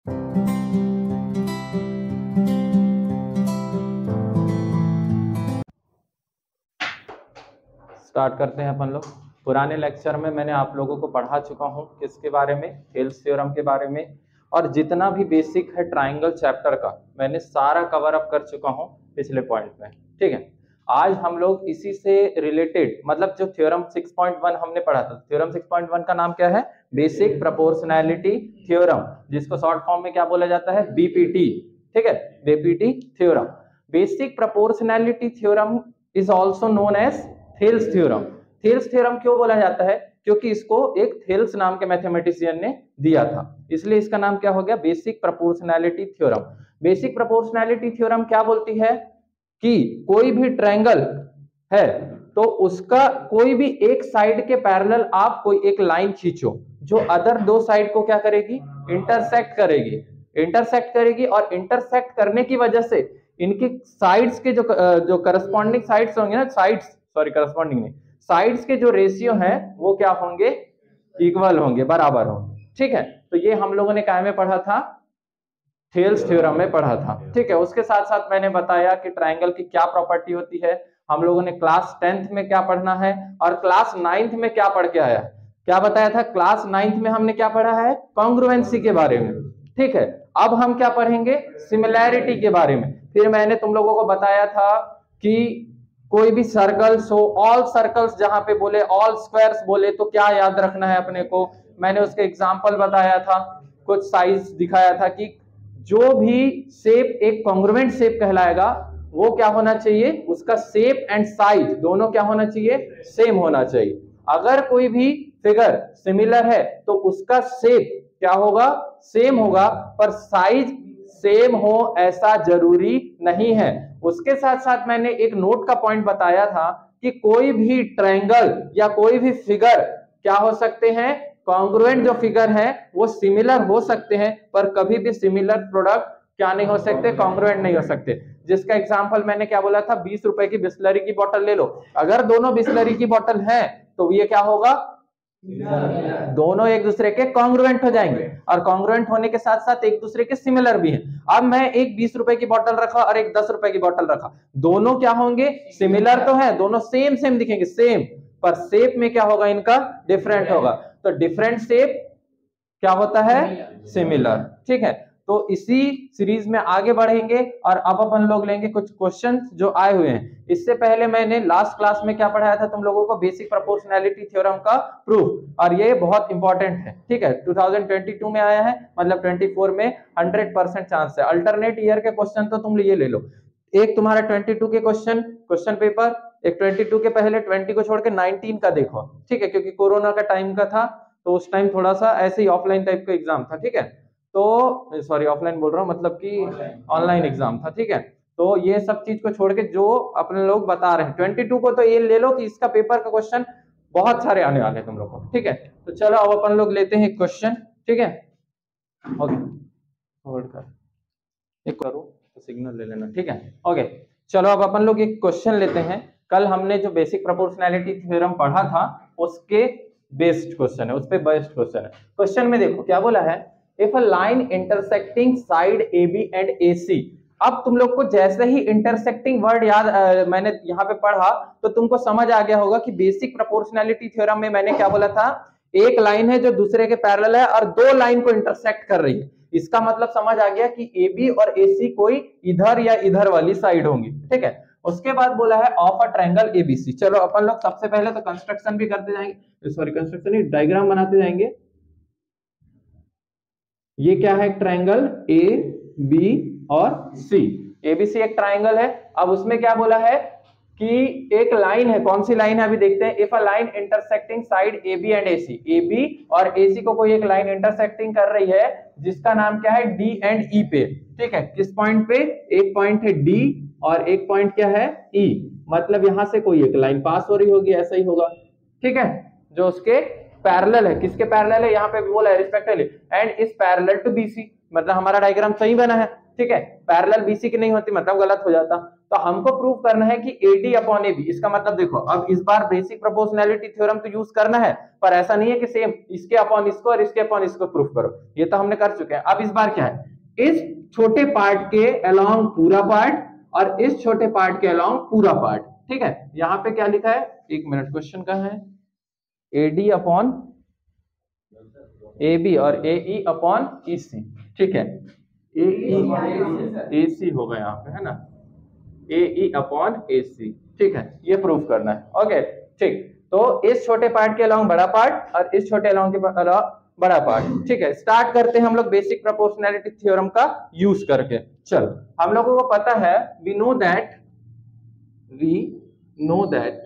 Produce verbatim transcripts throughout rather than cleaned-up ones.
Start करते हैं अपन लोग। पुराने लेक्चर में मैंने आप लोगों को पढ़ा चुका हूं किसके बारे में, थेल्स थ्योरम के बारे में, और जितना भी बेसिक है ट्राइंगल चैप्टर का मैंने सारा कवर अप कर चुका हूं पिछले पॉइंट में। ठीक है, आज हम लोग इसी से रिलेटेड, मतलब जो थ्योरम सिक्स पॉइंट वन हमने पढ़ा था, थ्योरम सिक्स पॉइंट वन का नाम क्या है? बेसिक प्रोपोर्शनैलिटी थ्योरम, जिसको शॉर्ट फॉर्म में क्या बोला जाता है? बीपीटी। ठीक है, BPT theorem, basic proportionality theorem is also known as Thales theorem. Thales theorem क्यों बोला जाता है? क्योंकि इसको एक थेल्स नाम के मैथमेटिशियन ने दिया था, इसलिए इसका नाम क्या हो गया? Basic proportionality theorem. Basic proportionality theorem क्या बोलती है कि कोई भी ट्रायंगल है तो उसका कोई भी एक साइड के पैरेलल आप कोई एक लाइन खींचो जो अदर दो साइड को क्या करेगी? इंटरसेक्ट करेगी। इंटरसेक्ट करेगी और इंटरसेक्ट करने की वजह से इनकी साइड्स के जो जो करस्पॉन्डिंग साइड्स होंगे ना, साइड्स सॉरी करस्पॉन्डिंग नहीं, साइड्स के जो रेशियो हैं वो क्या होंगे? इक्वल होंगे, बराबर होंगे। ठीक है, तो ये हम लोगों ने क्या में पढ़ा था? थेल्स थ्योरम में पढ़ा था। ठीक है, उसके साथ साथ मैंने बताया कि ट्रायंगल की क्या प्रॉपर्टी होती है। हम लोगों ने क्लास टेंथ में क्या पढ़ना है और क्लास नाइन्थ में क्या पढ़ के आया, क्या बताया था? क्लास नाइन्थ में हमने क्या पढ़ा है? कॉन्ग्रुएंसी के बारे में। ठीक है, अब हम क्या पढ़ेंगे? सिमिलैरिटी के बारे में। फिर मैंने तुम लोगों को बताया था कि कोई भी सर्कल्स हो, ऑल सर्कल्स जहां पे बोले, ऑल स्क्वायर्स बोले तो क्या याद रखना है अपने को। मैंने उसके एग्जांपल बताया था, कुछ साइज दिखाया था कि जो भी शेप एक कॉन्ग्रुएंट शेप कहलाएगा वो क्या होना चाहिए? उसका शेप एंड साइज दोनों क्या होना चाहिए? सेम होना चाहिए। अगर कोई भी फिगर सिमिलर है तो उसका शेप क्या होगा? सेम होगा, पर साइज सेम हो ऐसा जरूरी नहीं है। उसके साथ साथ मैंने एक नोट का पॉइंट बताया था कि कोई भी ट्रायंगल या कोई भी फिगर क्या हो सकते हैं? कॉन्ग्रुएंट जो फिगर है वो सिमिलर हो सकते हैं, पर कभी भी सिमिलर प्रोडक्ट क्या नहीं हो सकते? कॉन्ग्रुएंट नहीं हो सकते। जिसका एग्जांपल मैंने क्या बोला था? बीस रुपए की बिस्लरी की बोतल ले लो, अगर दोनों बिस्लरी की बोतल है तो ये क्या होगा? दोनों एक दूसरे के कॉन्ग्रुएंट हो जाएंगे, और कॉन्ग्रुएंट होने के साथ साथ एक दूसरे के सिमिलर भी हैं। अब मैं एक बीस रुपए की बोतल रखा और एक दस रुपए की बोतल रखा, दोनों क्या होंगे? सिमिलर तो है, दोनों सेम सेम दिखेंगे, सेम, पर शेप में क्या होगा? इनका डिफरेंट होगा। तो डिफरेंट शेप क्या होता है? सिमिलर। ठीक है, तो इसी सीरीज में आगे बढ़ेंगे और अब अपन लोग लेंगे कुछ क्वेश्चन जो आए हुए हैं। इससे पहले मैंने लास्ट क्लास में क्या पढ़ाया था तुम लोगों को? बेसिक प्रोपोर्शनैलिटी थ्योरम का प्रूफ, और ये बहुत इंपॉर्टेंट है। ठीक है, दो हज़ार बाईस में आया है, मतलब चौबीस में हंड्रेड परसेंट चांस है। अल्टरनेट ईयर के क्वेश्चन तो तुम ये ले लो, एक तुम्हारा बाईस के क्वेश्चन क्वेश्चन पेपर, एक बाईस के पहले बीस को छोड़ के उन्नीस का देखो। ठीक है, क्योंकि कोरोना का टाइम का था तो उस टाइम थोड़ा सा ऐसे ही ऑफलाइन टाइप का एग्जाम था। ठीक है, तो सॉरी ऑफलाइन बोल रहा हूँ, मतलब कि ऑनलाइन एग्जाम था। ठीक है, तो ये सब चीज को छोड़ के जो अपने लोग बता रहे हैं बाईस को, तो ये ले लो कि इसका पेपर का क्वेश्चन बहुत सारे आने वाले हैं तुम लोग को। ठीक है, तो चलो अब अपन लोग लेते हैं क्वेश्चन। ठीक है, ओके, होल्ड कर, एक करो तो सिग्नल ले लेना। ठीक है, ओके, चलो अब अपन लोग एक क्वेश्चन लेते हैं। कल हमने जो बेसिक प्रोपोर्शनैलिटी थ्योरम पढ़ा था उसके बेस्ड क्वेश्चन है, उस पे बेस्ड क्वेश्चन है। क्वेश्चन में देखो क्या बोला है? If a line intersecting side A B and A C. अब तुम लोग को जैसे ही इंटरसेक्टिंग वर्ड याद आ, मैंने यहाँ पे पढ़ा तो तुमको समझ आ गया होगा कि बेसिक प्रोपोर्शनैलिटी थ्योरम में मैंने क्या बोला था? एक लाइन है जो दूसरे के पैरेलल है और दो लाइन को इंटरसेक्ट कर रही है। इसका मतलब समझ आ गया कि ए बी और ए सी कोई इधर या इधर वाली साइड होंगी। ठीक है, उसके बाद बोला है ऑफ अ ट्रायंगल एबीसी। चलो अपन लोग सबसे पहले तो कंस्ट्रक्शन भी करते जाएंगे, सॉरी कंस्ट्रक्शन नहीं, डायग्राम बनाते जाएंगे। ये क्या है? ट्रायंगल ए बी और सी। एबीसी एक ट्रायंगल है। अब उसमें क्या बोला है कि एक लाइन है, कौन सी लाइन है अभी देखते हैं। If a line intersecting side A B and A C, A B और ए सी को कोई एक लाइन इंटरसेक्टिंग कर रही है जिसका नाम क्या है? डी एंड ई पे। ठीक है, किस पॉइंट पे? एक पॉइंट है डी और एक पॉइंट क्या है? ई, मतलब यहां से कोई एक लाइन पास हो रही होगी, ऐसा ही होगा। ठीक है, जो उसके पैरेलल है। किसके पैरेलल है? यहाँ पे भी बोला है respectively and is parallel to BC, मतलब हमारा डायग्राम सही बना है। ठीक है, पैरेलल बीसी की नहीं होती मतलब गलत हो जाता। तो हमको प्रूव करना है कि एडी अपॉन एबी, इसका मतलब देखो अब इस बार बेसिक प्रोपोर्शनैलिटी थ्योरम तो यूज करना है, पर ऐसा नहीं है कि सेम इसके अपॉन इसको और इसके अपॉन इसको प्रूफ करो, ये तो हमने कर चुके हैं। अब इस बार क्या है, इस छोटे पार्ट के अलोंग पूरा पार्ट और इस छोटे पार्ट के अलोंग पूरा पार्ट, ठीक है। यहाँ पे क्या लिखा है, एक मिनट, क्वेश्चन का है एडी अपॉन ए बी और ए ई अपॉन ई सी, ठीक है, ए ई ए सी होगा यहाँ पे, है ना, ए ई अपॉन ए सी, ठीक है, ये प्रूफ करना है। ओके ठीक, तो इस छोटे पार्ट के अलाउंग बड़ा पार्ट और इस छोटे अलाउंग के अलाउंग बड़ा पार्ट, ठीक है। स्टार्ट करते हैं हम लोग बेसिक प्रोपोर्शनैलिटी थ्योरम का यूज करके। चलो, हम लोगों को पता है, we know that we know that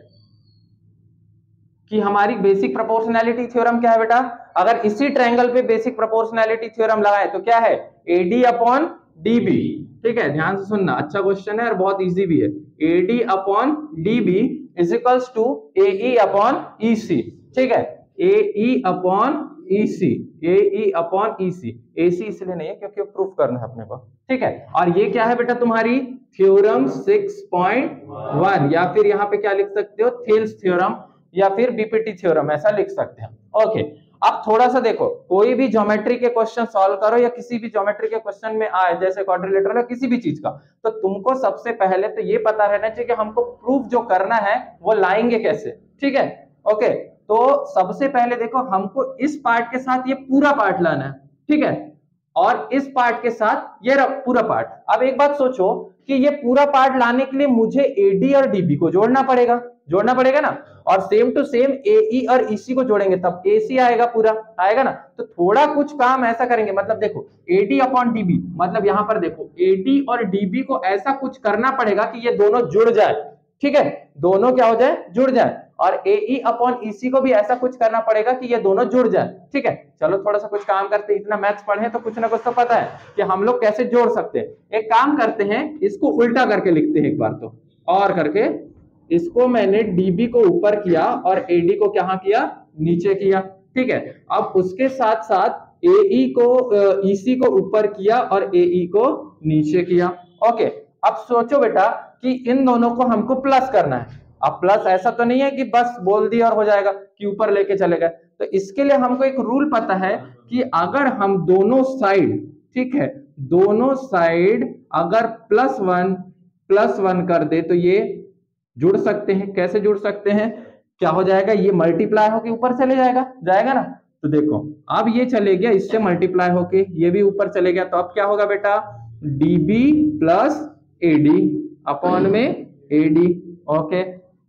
कि हमारी बेसिक प्रोपोर्शनैलिटी थ्योरम क्या है बेटा, अगर इसी ट्रायंगल पे बेसिक प्रोपोर्शनैलिटी थ्योरम लगाए तो क्या है, एडी अपॉन डीबी, ठीक है, ध्यान से सुनना, अच्छा क्वेश्चन है और बहुत इजी भी है। AD upon DB is equals to AE upon EC, ठीक है, AE upon EC, AE upon EC, AC इसलिए नहीं है क्योंकि प्रूफ करना है अपने को, ठीक है। और ये क्या है बेटा, तुम्हारी थ्योरम सिक्स पॉइंट वन, या फिर यहाँ पे क्या लिख सकते हो, थेल्स थ्योरम या फिर बीपीटी थ्योरम, ऐसा लिख सकते हैं। ओके, अब थोड़ा सा देखो, कोई भी ज्योमेट्री के क्वेश्चन सॉल्व करो या किसी भी ज्योमेट्री के क्वेश्चन में आए, जैसे क्वाड्रिलेटरल या किसी भी चीज का, तो तुमको सबसे पहले तो ये पता रहना चाहिए कि हमको प्रूफ जो करना है वो लाएंगे कैसे, ठीक है। ओके, तो सबसे पहले देखो, हमको इस पार्ट के साथ ये पूरा पार्ट लाना है, ठीक है, और इस पार्ट के साथ ये पूरा पार्ट। अब एक बात सोचो कि ये पूरा पार्ट लाने के लिए मुझे एडी और डीबी को जोड़ना पड़ेगा, जोड़ना पड़ेगा ना, और सेम टू सेम एई और ईसी को जोड़ेंगे तब एसी आएगा, पूरा आएगा ना। तो थोड़ा कुछ काम ऐसा करेंगे, मतलब देखो एडी अपॉन डीबी, मतलब यहां पर देखो एडी और डीबी को ऐसा कुछ करना पड़ेगा कि ये दोनों जुड़ जाए, ठीक है, दोनों क्या हो जाए, जुड़ जाए, और एई अपॉन ईसी को भी ऐसा कुछ करना पड़ेगा कि ये दोनों जुड़ जाए, ठीक है। चलो थोड़ा सा कुछ काम करते हैं, इतना मैथ्स पढ़े हैं तो कुछ ना कुछ तो पता है कि हम लोग कैसे जोड़ सकते हैं। एक काम करते हैं, इसको उल्टा करके लिखते हैं एक बार, तो और करके इसको मैंने डीबी को ऊपर किया और एडी को क्या किया, नीचे किया, ठीक है। अब उसके साथ साथ एई को ईसी को ऊपर किया और एई को नीचे किया। ओके, अब सोचो बेटा कि इन दोनों को हमको प्लस करना है। अब प्लस ऐसा तो नहीं है कि बस बोल दिया और हो जाएगा कि ऊपर लेके चले गए, तो इसके लिए हमको एक रूल पता है कि अगर हम दोनों साइड, ठीक है, दोनों साइड अगर प्लस वन प्लस वन कर दे तो ये जुड़ सकते हैं। कैसे जुड़ सकते हैं, क्या हो जाएगा, ये मल्टीप्लाई होके ऊपर चले जाएगा, जाएगा ना। तो देखो अब ये चले गया, इससे मल्टीप्लाई होके ये भी ऊपर चले गया, तो अब क्या होगा बेटा, डीबी प्लस एडी अपॉन में AD, okay,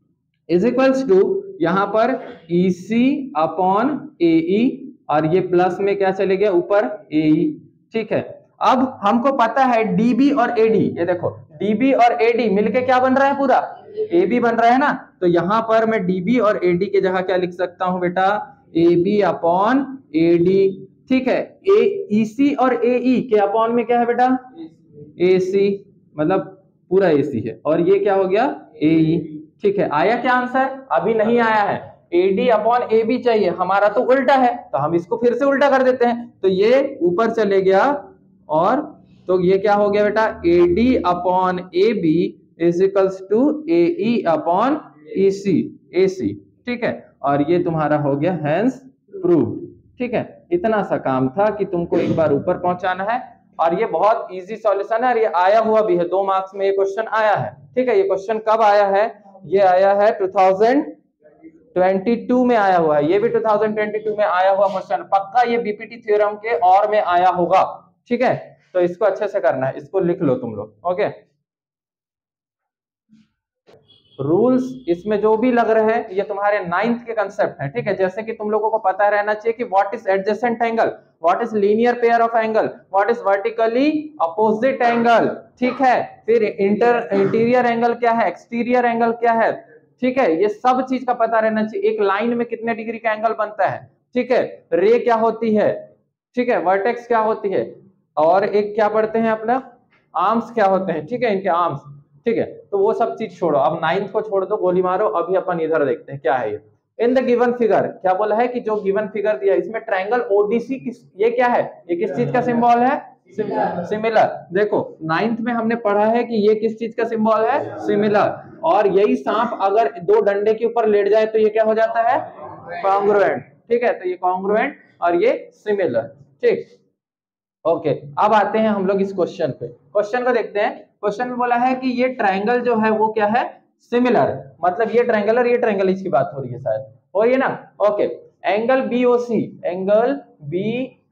is equals to यहां पर ईसी अपॉन एई, और ये प्लस में क्या चले गया ऊपर एई, ठीक है। अब हमको पता है डीबी और एडी, ये देखो डीबी और एडी मिलके क्या बन रहा है, पूरा एबी बन रहा है ना। तो यहां पर मैं डीबी और एडी के जगह क्या लिख सकता हूं बेटा, एबी अपॉन एडी, ठीक है। ए ईसी और एई के अपॉन में क्या है बेटा, एसी, मतलब पूरा एसी है, और ये क्या हो गया, एई, ठीक है। आया क्या आंसर, अभी नहीं आया है, एडी अपॉन एबी चाहिए, हमारा तो उल्टा है, तो हम इसको फिर से उल्टा कर देते हैं, तो ये ऊपर चले गया, और तो ये क्या हो गया बेटा, AD upon AB is equals to AE upon EC, AC, ठीक है, और ये तुम्हारा हो गया हेंस प्रूव्ड, ठीक है। इतना सा काम था कि तुमको एक बार ऊपर पहुंचाना है, और ये बहुत इजी सॉल्यूशन है, और ये आया हुआ भी है, दो मार्क्स में ये क्वेश्चन आया है, ठीक है। ये क्वेश्चन कब आया है, ये आया है टू थाउजेंड ट्वेंटी टू में आया हुआ है, ये भी टू थाउजेंड ट्वेंटी टू में आया हुआ क्वेश्चन, पक्का ये बीपीटी थ्योरम के और में आया होगा, ठीक है। तो इसको अच्छे से करना है, इसको लिख लो तुम लोग, ओके। रूल्स इसमें जो भी लग रहे हैं ये तुम्हारे नाइन्थ के कंसेप्ट हैं, ठीक है। जैसे कि तुम लोगों को पता रहना चाहिए कि what is adjacent angle, what is linear pair of angle, what is vertically opposite angle, ठीक है। फिर इंटर इंटीरियर एंगल क्या है, एक्सटीरियर एंगल क्या है, ठीक है, ये सब चीज का पता रहना चाहिए। एक लाइन में कितने डिग्री का एंगल बनता है, ठीक है, रे क्या होती है, ठीक है, वर्टेक्स क्या होती है, और एक क्या पढ़ते हैं अपना, आर्म्स क्या होते हैं, ठीक है, इनके आर्म्स, ठीक है। तो वो सब चीज छोड़ो, अब नाइन्थ को छोड़ दो, गोली मारो, अभी अपन इधर देखते हैं क्या है ये। इन द गिवन फिगर, क्या बोला है कि जो गिवन फिगर दिया इसमें ट्रायंगल ओडीसी किस, ये क्या है, ये किस चीज का सिंबल है, सिमिलर। देखो नाइन्थ में हमने पढ़ा है कि ये किस चीज का सिंबल है, सिमिलर, और यही सांप अगर दो डंडे के ऊपर लेट जाए तो ये क्या हो जाता है, कॉन्ग्रुएंट। ठीक है, तो ये कॉन्ग्रुएंट और ये सिमिलर। ठीक, ओके। अब आते हैं हम लोग इस क्वेश्चन पे, क्वेश्चन को देखते हैं। क्वेश्चन में बोला है कि ये ट्रायंगल जो है वो क्या है, सिमिलर, मतलब ये ट्रायंगल और ये ट्रायंगल, इसकी बात हो रही है शायद, हो रही है ना। Okay, angle B O C, angle B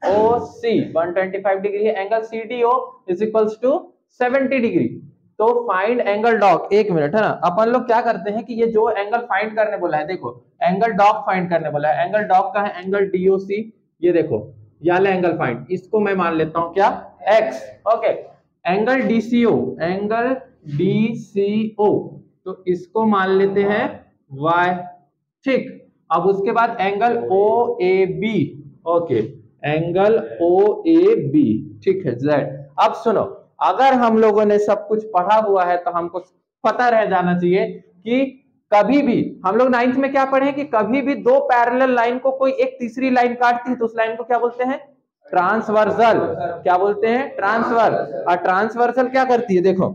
O C one twenty five degree है, angle C D O is equals to seventy degree. तो फाइंड एंगल डॉग, एक मिनट है ना, अपन लोग क्या करते हैं कि ये जो एंगल फाइंड करने बोला है, देखो एंगल डॉग फाइंड करने बोला है, एंगल डॉग का है एंगल डी ओ सी, ये देखो ये वाला एंगल फाइंड, इसको मैं मान लेता हूं क्या, X. Okay, angle D C O, angle D C O, तो इसको मान लेते हैं वाई। ठीक, अब उसके बाद angle O A B, okay, angle O A B, ठीक है, जेड। अब सुनो, अगर हम लोगों ने सब कुछ पढ़ा हुआ है तो हमको पता रह जाना चाहिए कि कभी भी हम लोग नाइन्थ में क्या पढ़े कि कभी भी दो पैरेलल लाइन को कोई एक तीसरी लाइन काटती है तो उस लाइन को क्या बोलते हैं, ट्रांसवर्सल। क्या बोलते हैं, ट्रांसवर्स। और ट्रांसवर्सल क्या करती है, देखो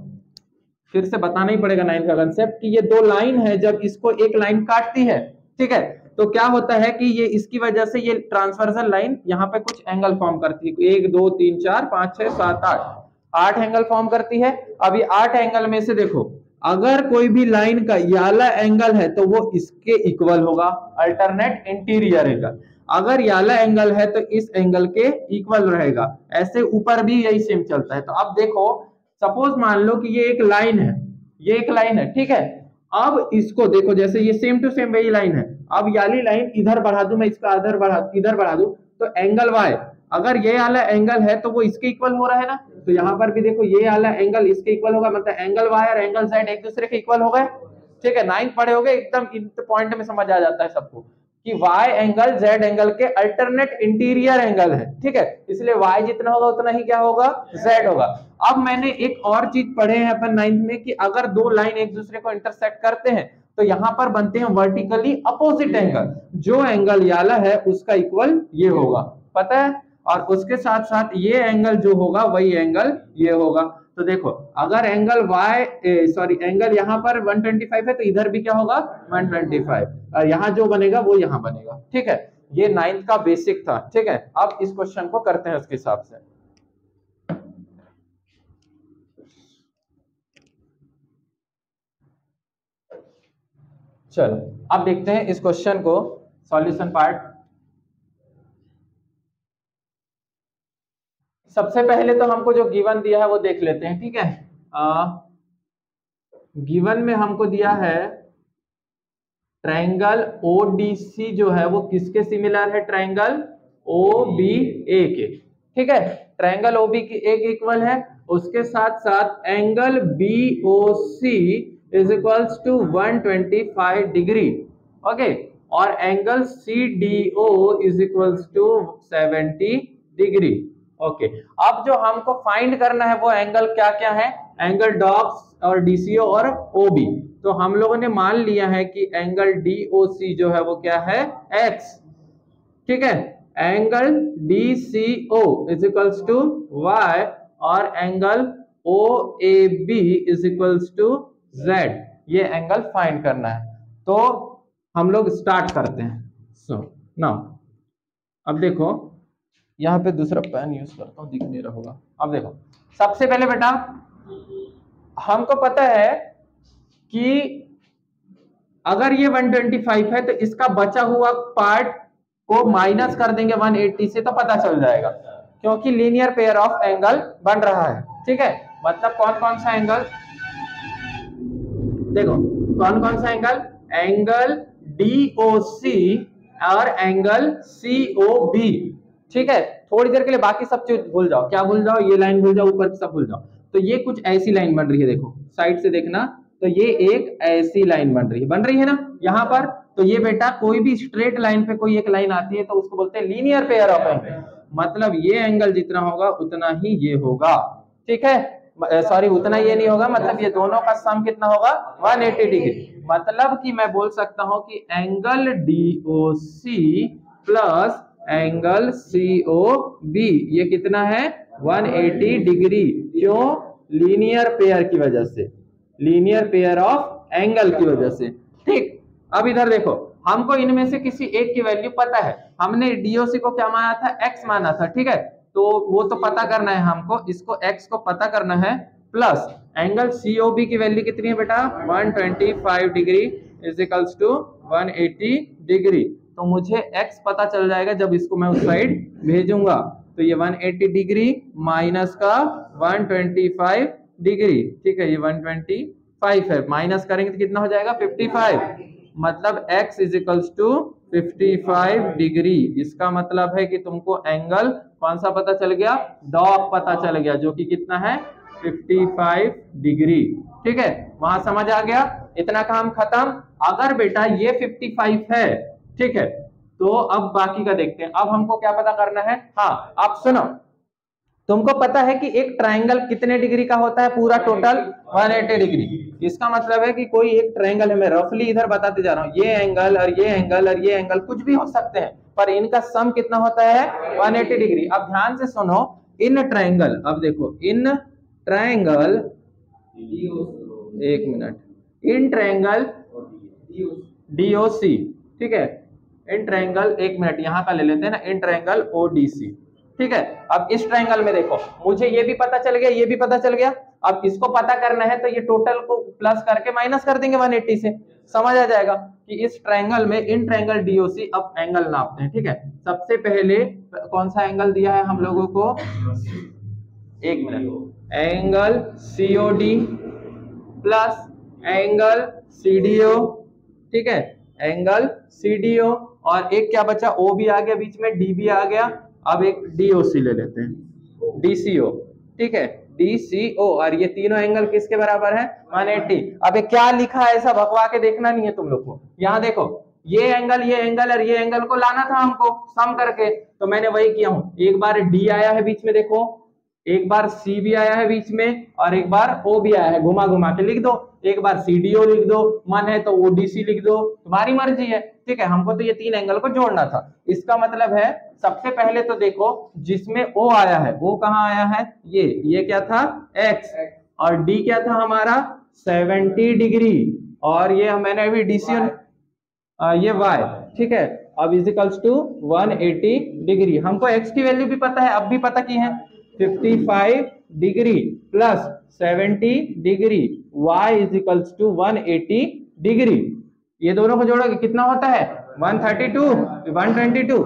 फिर से बताना ही पड़ेगा नाइन्थ का कंसेप्ट कि ये दो लाइन है, जब इसको एक लाइन काटती है, ठीक है, तो क्या होता है कि ये इसकी वजह से ये ट्रांसवर्सल लाइन यहाँ पे कुछ एंगल फॉर्म करती है, एक दो तीन चार पांच छह सात आठ, आठ एंगल फॉर्म करती है। अभी आठ एंगल में से देखो अगर कोई भी लाइन का ये वाला एंगल है तो वो इसके इक्वल होगा, अल्टरनेट इंटीरियर एंगल। अगर ये वाला एंगल है तो इस एंगल के इक्वल रहेगा, ऐसे ऊपर भी यही सेम चलता है। तो अब देखो सपोज मान लो कि ये एक लाइन है, ये एक लाइन है, ठीक है, अब इसको देखो जैसे ये सेम टू सेम वही लाइन है, अब याली लाइन इधर बढ़ा दूं मैं, इसका इधर बढ़ा इधर बढ़ा दूं तो एंगल वाई, अगर ये वाला एंगल है तो वो इसके इक्वल हो रहा है ना, तो यहाँ पर भी देखो ये वाला एंगल इसके इक्वल होगा, मतलब एंगल वाई और एंगल जेड एक दूसरे के इक्वल हो गए। ठीक है, नाइन्थ पढ़े होगे, एकदम इन पॉइंट में समझ आ जाता है सबको कि y एंगल z एंगल के अल्टरनेट इंटीरियर एंगल है। ठीक है, इसलिए y जितना होगा उतना ही क्या होगा, z होगा। अब मैंने एक और चीज पढ़े हैं अपन नाइन्थ में कि अगर दो लाइन एक दूसरे को इंटरसेक्ट करते हैं तो यहाँ पर बनते हैं वर्टिकली अपोजिट एंगल, जो एंगल याला है उसका इक्वल ये होगा, पता है, और उसके साथ साथ ये एंगल जो होगा वही एंगल ये होगा। तो देखो अगर एंगल y सॉरी एंगल यहाँ पर वन ट्वेंटी फाइव है तो इधर भी क्या होगा वन ट्वेंटी फाइव, और यहाँ जो बनेगा वो यहाँ बनेगा। ठीक है, ये नाइन्थ का बेसिक था। ठीक है, अब इस क्वेश्चन को करते हैं उसके हिसाब से। चलो अब देखते हैं इस क्वेश्चन को, सॉल्यूशन पार्ट। सबसे पहले तो हमको जो गिवन दिया है वो देख लेते हैं। ठीक है, आ, गिवन में हमको दिया है ट्रायंगल ओ डी सी जो है वो किसके सिमिलर है, ट्रायंगल ओ बी ए के। ठीक है, ट्रायंगल ओ बी की एक इक्वल है, उसके साथ साथ angle B O C is equals to one twenty five degree. Okay, और angle C D O is equals to seventy degree. Okay, अब जो हमको फाइंड करना है वो एंगल क्या क्या है, एंगल डॉग्स और डीसीओ और ओबी। तो हम लोगों ने मान लिया है कि एंगल डीओसी जो है वो क्या है, एक्स। ठीक है, angle DCO is equals to Y और angle OAB is equals to Z. ये एंगल फाइंड करना है, तो हम लोग स्टार्ट करते हैं। सो so, नाउ अब देखो यहाँ पे दूसरा पेन यूज करता हूँ, दिख नहीं रहा होगा। अब देखो सबसे पहले बेटा हमको पता है कि अगर ये वन ट्वेंटी फाइव है तो इसका बचा हुआ पार्ट को माइनस कर देंगे वन एटी से तो पता चल जाएगा, क्योंकि लीनियर पेयर ऑफ एंगल बन रहा है। ठीक है, मतलब कौन कौन सा एंगल, देखो कौन कौन सा एंगल, एंगल डीओसी और एंगल सीओबी। ठीक है, थोड़ी देर के लिए बाकी सब चीज भूल जाओ, क्या भूल जाओ, ये लाइन भूल जाओ, ऊपर सब भूल जाओ। तो ये कुछ ऐसी लाइन बन रही है, देखो साइड से देखना, तो ये एक ऐसी लाइन बन रही है, बन रही है ना यहाँ पर। तो ये बेटा कोई भी स्ट्रेट लाइन पे कोई एक लाइन आती है तो उसको बोलते हैं लीनियर पेयर ऑफ एंगल, मतलब ये एंगल जितना होगा उतना ही ये होगा। ठीक है, सॉरी उतना ये नहीं होगा, मतलब ये दोनों का सम कितना होगा वन एटी डिग्री। मतलब कि मैं बोल सकता हूं कि angle DOC plus angle COB ये कितना है वन एटी डिग्री। क्यों? लीनियर पेयर की वजह से, लीनियर पेयर ऑफ एंगल की वजह से। ठीक, अब इधर देखो, हमको इनमें से किसी एक की वैल्यू पता है। हमने डीओसी को क्या माना था? एक्स माना था। ठीक है, तो वो तो पता करना है हमको, इसको एक्स को पता करना है, प्लस एंगल सीओबी की वैल्यू कितनी है बेटा? One twenty five degree is equals to one eighty degree. तो मुझे एक्स पता चल जाएगा जब इसको मैं उस साइड भेजूंगा। तो ये वन एटी डिग्री माइनस का वन ट्वेंटी फाइव डिग्री। ठीक है, ये वन ट्वेंटी फाइव है, माइनस करेंगे तो कितना हो जाएगा? Fifty five. मतलब x is equals to fifty five degree. इसका मतलब है कि तुमको एंगल कौन सा पता चल गया? डॉग पता चल गया, जो कि कितना है? Fifty five degree. ठीक है, वहां समझ आ गया? इतना काम खत्म। अगर बेटा ये फिफ्टी फाइव है, ठीक है, तो अब बाकी का देखते हैं। अब हमको क्या पता करना है? हाँ, आप सुनो, तुमको पता है कि एक ट्रायंगल कितने डिग्री का होता है? पूरा टोटल वन एटी डिग्री। इसका मतलब है कि कोई एक ट्रायंगल है, मैं रफली इधर बताते जा रहा हूँ, ये एंगल और ये एंगल और ये एंगल कुछ भी हो सकते हैं, पर इनका सम कितना होता है? One eighty degree. अब ध्यान से सुनो, इन ट्रायंगल, अब देखो इन ट्रायंगल, एक मिनट, इन ट्रायंगल डीओसी, ठीक है, इन ट्रायंगल, एक मिनट यहां का ले लेते हैं ना, इन ट्रायंगल ओडीसी। ठीक है, अब इस ट्रायंगल में देखो, मुझे ये भी पता चल गया, ये भी पता चल गया। अब इसको पता करना है तो ये टोटल को प्लस करके माइनस कर देंगे वन एटी से। समझ आ जाएगा कि इस ट्रायंगल में, इन ट्रायंगल डीओसी, अब एंगल नापते हैं। ठीक है, सबसे पहले कौन सा एंगल दिया है हम लोगों को? एक minute, angle COD plus angle CDO. ठीक है, एंगल सीडीओ, और एक क्या बचा? ओ भी आ गया बीच में, डी भी आ गया। अब एक डीओसी ले लेते हैं, डीसीओ। ठीक है, डीसीओ, और ये तीनों एंगल किसके बराबर है? One eighty. अब क्या लिखा है ऐसा भगवा के देखना नहीं है तुम लोग को। यहाँ देखो, ये एंगल, ये एंगल और ये एंगल को लाना था हमको सम करके, तो मैंने वही किया हूं। एक बार डी आया है बीच में, देखो, एक बार सी भी आया है बीच में, और एक बार ओ भी आया है, घुमा घुमा के लिख दो। एक बार सीडीओ लिख दो, मन है तो ओडीसी लिख दो, तुम्हारी मर्जी है। ठीक है, हमको तो ये तीन एंगल को जोड़ना था। इसका मतलब है सबसे पहले तो देखो, जिसमें ओ आया है, वो कहाँ आया है? ये ये क्या था? एक्स, और डी क्या था हमारा? सेवेंटी डिग्री, और ये मैंने अभी डीसी ये वाई। ठीक है, अब equals to one eighty degree. हमको एक्स की वैल्यू भी पता है, अब भी पता की है, fifty five degree plus seventy degree, y is equals to one eighty degree. ये दोनों को जोड़ोगे कितना होता है? One thirty two, one twenty two,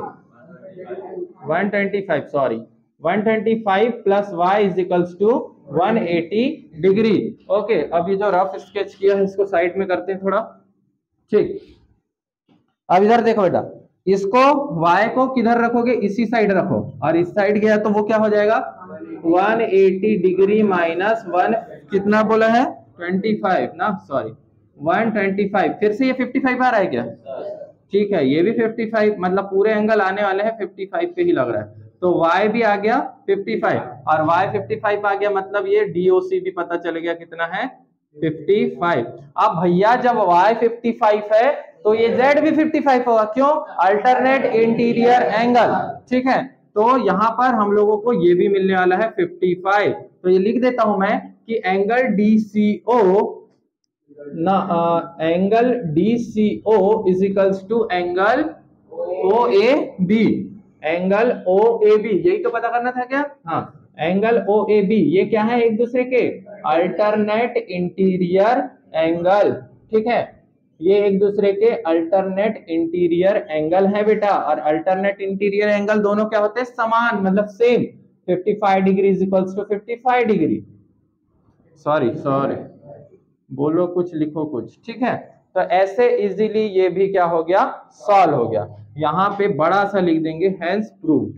one twenty five, sorry, one twenty five plus y is equals to one eighty degree. Okay, अब ये जो रफ स्केच किया है इसको साइड में करते हैं थोड़ा। ठीक, अब इधर देखो बेटा, इसको y को किधर रखोगे? इसी साइड रखो, और इस साइड गया तो वो क्या हो जाएगा? One eighty degree minus one, कितना बोला है? ट्वेंटी फाइव ना, सॉरी, वन ट्वेंटी फाइव। फिर से ये फिफ्टी फाइव आ रहा है क्या? ठीक है, ये भी फिफ्टी फाइव, मतलब पूरे एंगल आने वाले हैं फिफ्टी फाइव पे ही लग रहा है। तो y भी आ गया फिफ्टी फाइव, और y फिफ्टी फाइव आ गया, मतलब ये डीओसी भी पता चल गया कितना है? Fifty five. अब भैया जब y फिफ्टी फाइव है तो ये z भी फिफ्टी फाइव होगा। क्यों? Alternate interior angle. ठीक है, तो यहाँ पर हम लोगों को ये भी मिलने वाला है फिफ्टी फाइव। तो ये लिख देता हूं मैं कि एंगल डीसीओ ना, angle DCO is equals to angle O A B, angle O A B, यही तो पता करना था क्या? हाँ, एंगल ओ ए बी, ये क्या है? एक दूसरे के अल्टरनेट इंटीरियर एंगल। ठीक है, ये एक दूसरे के अल्टरनेट इंटीरियर एंगल है बेटा, और अल्टरनेट इंटीरियर एंगल दोनों क्या होते हैं? समान, मतलब same. Fifty five degree is equals to fifty five degree, sorry sorry, बोलो कुछ, लिखो कुछ। ठीक है, तो ऐसे इजीली ये भी क्या हो गया? सॉल्व हो गया। यहाँ पे बड़ा सा लिख देंगे, हेंस प्रूव्ड।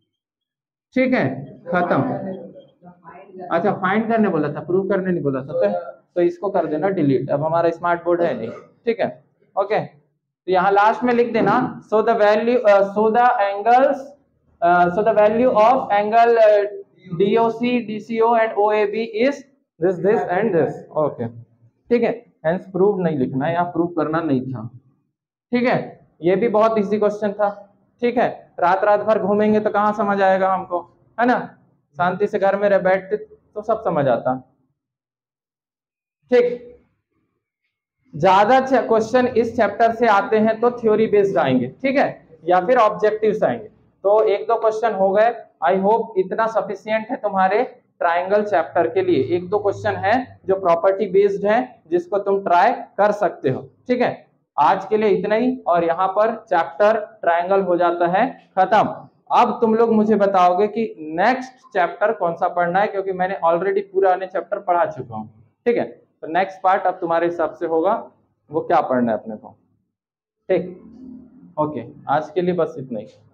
ठीक है, खत्म। अच्छा, फाइंड करने बोला था, प्रूव करने नहीं बोला था, तो इसको कर देना डिलीट, अब हमारा स्मार्ट बोर्ड है नहीं। ठीक है, ओके, तो यहाँ लास्ट में लिख देना, so the value, so the angles, so the value of angle DOC, DCO and OAB is this this and this. Okay, ठीक है, हेंस प्रूव नहीं लिखना है, यहाँ प्रूव करना नहीं था। ठीक है, ये भी बहुत इजी क्वेश्चन था। ठीक है, रात रात भर घूमेंगे तो कहाँ समझ आएगा हमको, है ना? शांति से घर में रह बैठते तो सब समझ आता। ठीक, ज्यादा क्वेश्चन इस चैप्टर से आते हैं तो थ्योरी बेस्ड आएंगे, ठीक है, या फिर ऑब्जेक्टिव्स आएंगे। तो एक दो क्वेश्चन हो गए, आई होप इतना सफिशियंट है तुम्हारे ट्राइंगल चैप्टर के लिए। एक दो क्वेश्चन है जो प्रॉपर्टी बेस्ड है जिसको तुम ट्राई कर सकते हो, ठीक है। आज के लिए इतना ही, और यहाँ पर चैप्टर ट्राइंगल हो जाता है खत्म। अब तुम लोग मुझे बताओगे कि नेक्स्ट चैप्टर कौन सा पढ़ना है, क्योंकि मैंने ऑलरेडी पुराने चैप्टर पढ़ा चुका हूँ, ठीक है। तो नेक्स्ट पार्ट अब तुम्हारे हिसाब से होगा, वो क्या पढ़ना है अपने को। ठीक, ओके, आज के लिए बस इतना ही।